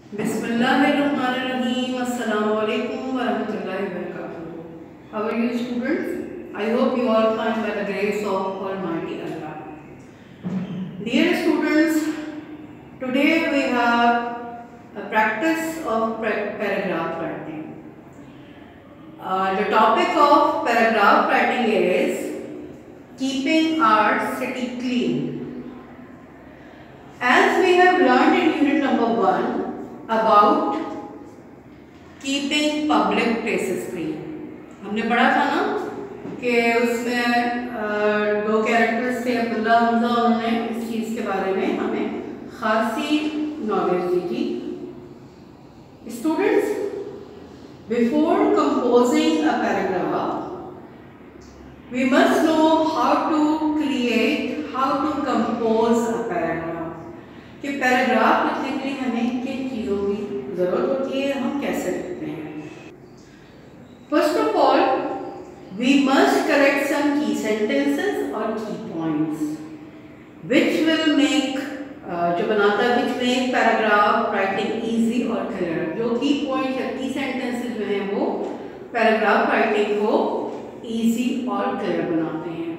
Bismillahirrahmanirrahim. Assalamu alaikum wa rahmatullahi wa barakatuh. How are you, students? I hope you all find by the grace of Almighty Allah. Dear students, today we have a practice of paragraph writing. The topic of paragraph writing is keeping our city clean. As we have learned in unit number 1 about keeping public places clean, हमने पढ़ा था ना कि उसमें दो characters थे अब्दुल्ला हमजा, उन्होंने इस चीज़ के बारे में हमें खासी नॉलेज दी थी। Students, before composing a paragraph we must know how to create, how to compose a paragraph, कि पैराग्राफ लिखने के लिए हमें किन चीज़ों की ज़रूरत होती है, हम कैसे लिखते हैं। First of all we must correct some key sentences और की पॉइंट्स विच विल मेक, जो बनाता है which make paragraph writing easy और क्लियर। जो की पॉइंट्स या की सेंटेंसेस जो हैं वो पैराग्राफ राइटिंग को इजी और क्लियर बनाते हैं।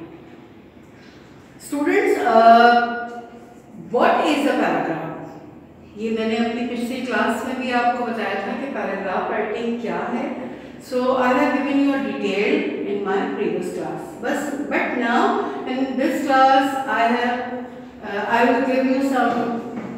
Students, what is a paragraph? ये मैंने अपनी पिछली क्लास में भी आपको बताया था कि पैराग्राफ राइटिंग क्या है। So I have given you a detail in my previous class, but now in this class I will give you some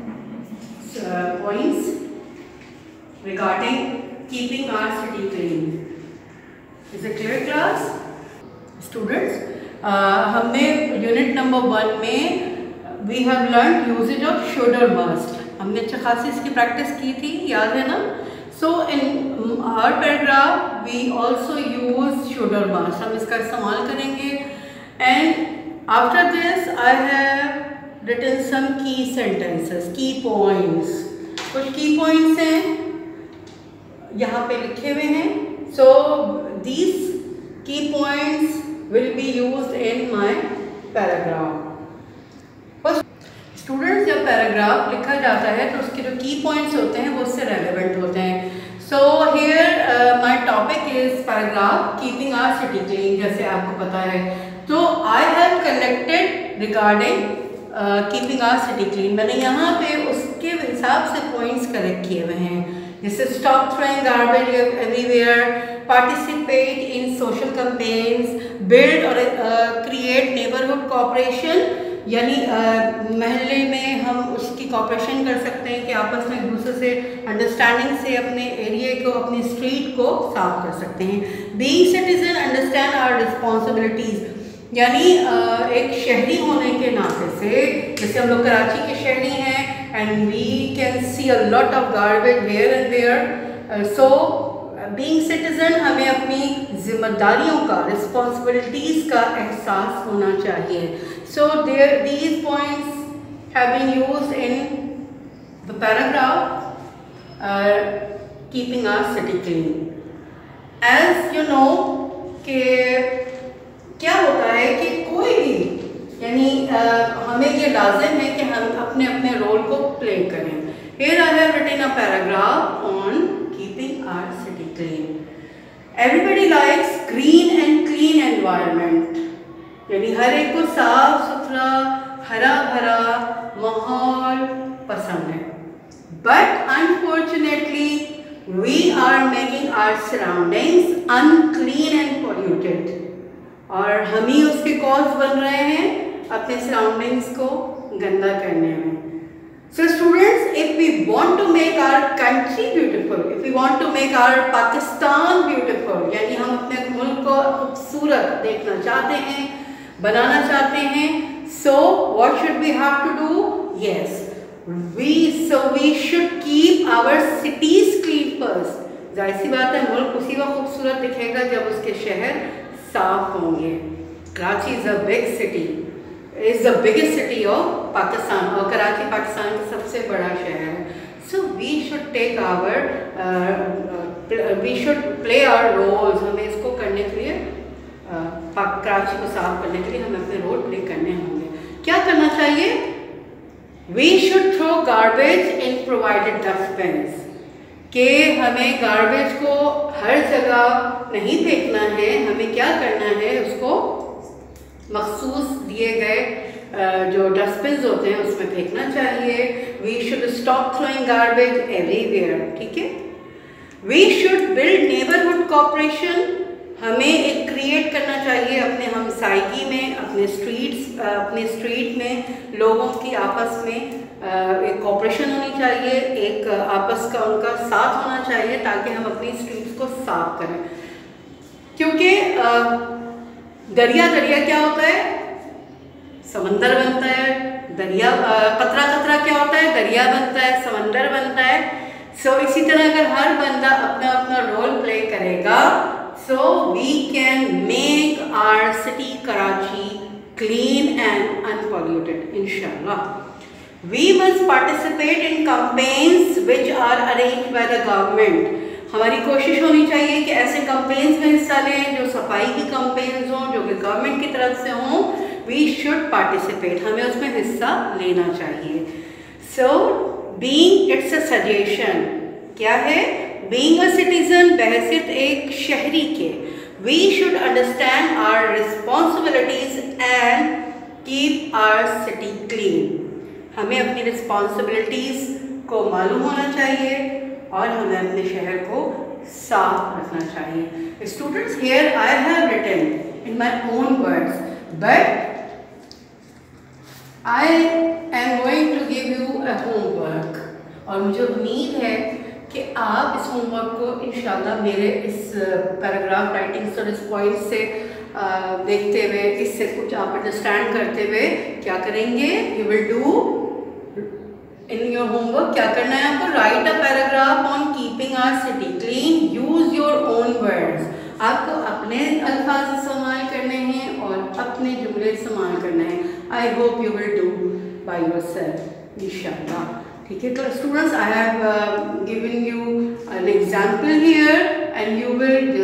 points regarding keeping our city clean. Is a clear class? Students, हमने unit number 1 में we have learn usages of should और must. हमने अच्छा खासी इसकी practice की थी, याद है ना? So in our paragraph we also use should और मस्ट, हम इसका इस्तेमाल करेंगे। And after this I have written some key sentences, की पॉइंट्स। कुछ की पॉइंट्स हैं यहाँ पे लिखे हुए हैं। So these key points will be used in my paragraph. Students, जब पैराग्राफ लिखा जाता है तो उसके जो की पॉइंट्स होते हैं वो उससे रेलेवेंट होते हैं। So here my topic is paragraph keeping our city clean, जैसे आपको पता है। तो I have collected regarding keeping our city clean, मैंने यहाँ पे उसके हिसाब से पॉइंट्स कलेक्ट किए हुए हैं, जैसे stop throwing garbage everywhere, participate in social campaigns, build और क्रिएट नेबरहुड कोऑपरेशन, यानी महल्ले में हम उसकी कोऑपरेशन कर सकते हैं कि आपस में एक दूसरे से अंडरस्टैंडिंग से अपने एरिया को, अपनी स्ट्रीट को साफ कर सकते हैं। Being citizen understand our responsibilities, यानी एक शहरी होने के नाते से, जैसे हम लोग कराची के शहरी हैं and we can see a lot of garbage here and there. So being citizen, हमें अपनी जिम्मेदारियों का, रिस्पॉन्सिबिलिटीज़ का एहसास होना चाहिए। So these points have been used in the paragraph keeping our city clean. As you know कि क्या होता है कि कोई भी, यानी हमें ये लाजिम है कि हम अपने अपने रोल को प्ले करें। Here I have written a paragraph on keeping our city clean. Everybody likes green and clean environment, यानी हर एक को साफ सुथरा हरा भरा माहौल पसंद है। But unfortunately we are making our surroundings unclean and polluted, और हम ही उसके कॉज बन रहे हैं अपने सराउंडिंग्स को गंदा करने में। So students, if we want to make our country beautiful, if we want to make our Pakistan beautiful, यानी हम अपने मुल्क को खूबसूरत देखना चाहते हैं, बनाना चाहते हैं, so what should we have to do? Yes, we should keep our cities clean first. जाहिर सी बात है, मुल्क उसी वक्त खूबसूरत दिखेगा जब उसके शहर साफ होंगे। Karachi is a big city, is the biggest city of Pakistan, और कराची पाकिस्तान का सबसे बड़ा शहर है। So we should take we should play our roles, हमें इसको करने के लिए, कराची को साफ करने के लिए हमें अपने रोल प्ले करने होंगे। क्या करना चाहिए? We should throw garbage in provided dustbins, कि हमें गार्बेज को हर जगह नहीं फेंकना है, हमें क्या करना है, उसको मखसूस दिए गए जो डस्टबिन्स होते हैं उसमें फेंकना चाहिए। We should stop throwing garbage everywhere, ठीक है। We should build neighbourhood cooperation, हमें एक क्रिएट करना चाहिए अपने हमसायगी में, अपने स्ट्रीट में लोगों की आपस में एक कोऑपरेशन होनी चाहिए, एक आपस का उनका साथ होना चाहिए ताकि हम अपनी स्ट्रीट्स को साफ करें। क्योंकि दरिया क्या होता है, समंदर बनता है, दरिया कतरा कतरा क्या होता है, दरिया बनता है, समंदर बनता है। सो इसी तरह अगर हर बंदा अपना अपना रोल प्ले करेगा, so we can make our city Karachi clean and unpolluted, inshallah. We must participate in campaigns which are arranged by the government. हमारी कोशिश होनी चाहिए कि ऐसे कैंपेन्स में हिस्सा लें जो सफाई की कैंपेन्स हों, जो कि गवर्नमेंट की तरफ से हों। वी शुड पार्टिसिपेट, हमें उसमें हिस्सा लेना चाहिए। So being it's a suggestion, क्या है, बीइंग अ सिटीजन, बहैसियत एक शहरी के, we should understand our responsibilities and keep our city clean. हमें अपनी रिस्पॉन्सिबिलिटीज को मालूम होना चाहिए और हमें अपने शहर को साफ रखना चाहिए। Students, here I have written in my own words, but I am going to give you a homework, और मुझे उम्मीद है कि आप इस होमवर्क को इंशाल्लाह मेरे इस पैराग्राफ राइटिंग्स और इस पॉइंट से देखते हुए, इससे कुछ आप अंडरस्टैंड करते हुए क्या करेंगे, you will do in your homework, क्या करना है आपको, write a paragraph on keeping our city clean, use your own words. आपको अपने अल्फाज इस्तेमाल करने हैं और अपने जुमले इस्तेमाल करने हैं। I hope you will do by yourself इंशाल्लाह, ठीक है। तो students, I have given you an example here and you will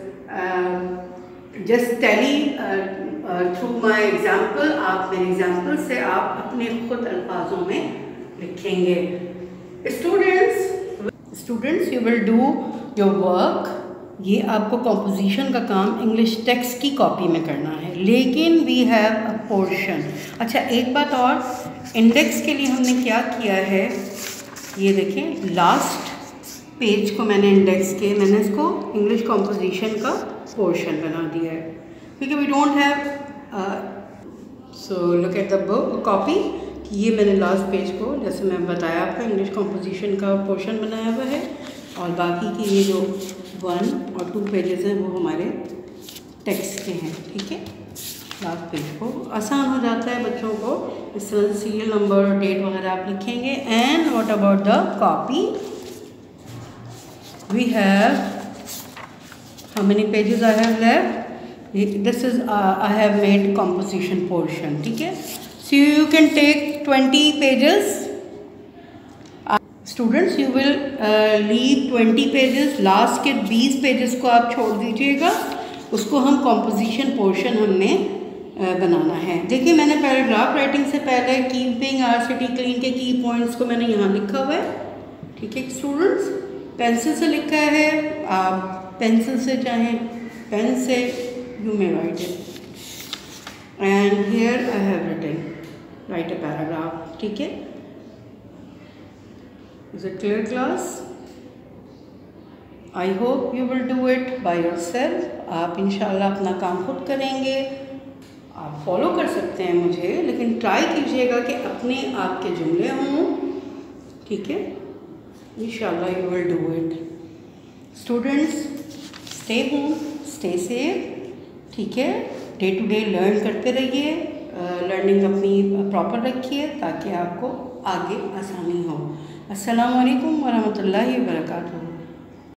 just tally through my example, आप मेरे एग्जाम्पल से आप अपने खुद अल्फाजों में लिखेंगे। Students, you will do your work. ये आपको कॉम्पोजिशन का काम इंग्लिश टेक्स्ट की कॉपी में करना है, लेकिन वी हैव अ पोर्शन। अच्छा, एक बात और, इंडेक्स के लिए हमने क्या किया है, ये देखें, लास्ट पेज को मैंने इंडेक्स के, मैंने इसको इंग्लिश कॉम्पोजिशन का पोर्शन बना दिया है, क्योंकि we don't have, so look at the book copy. ये मैंने लास्ट पेज को, जैसे मैं बताया आपका, इंग्लिश कॉम्पोजिशन का पोर्शन बनाया हुआ है, और बाकी की ये जो 1 और 2 पेजेस हैं वो हमारे टेक्स्ट के हैं, ठीक है। लास्ट पेज को आसान हो जाता है बच्चों को, इस तरह से सीरियल नंबर, डेट वगैरह आप लिखेंगे। And what about the copy, we have, how many pages I have left, this is I have made composition portion, ठीक है। So you can take 20 pages. Students, you will leave 20 pages. Last के 20 pages को आप छोड़ दीजिएगा, उसको हम composition portion हमने बनाना है। देखिए, मैंने पैराग्राफ राइटिंग से पहले कीपिंग आवर सिटी क्लीन के की पॉइंट्स को मैंने यहाँ लिखा हुआ है, ठीक है स्टूडेंट्स। पेंसिल से लिखा है, आप पेंसिल से चाहें पेन से, you may write it. And here I have written, write a paragraph, ठीक है। Is it clear class? I hope you will do it by yourself. आप इंशाल्लाह अपना काम खुद करेंगे, आप फॉलो कर सकते हैं मुझे, लेकिन ट्राई कीजिएगा कि अपने आपके जुमले हों, ठीक है। इंशाल्लाह you will do it. Students, stay home, stay safe, ठीक है। डे टू डे लर्न करते रहिए, लर्निंग अपनी प्रॉपर रखिए ताकि आपको आगे आसानी हो। अस्सलामु अलैकुम वरहमतुल्लाहि वबरकातुहू।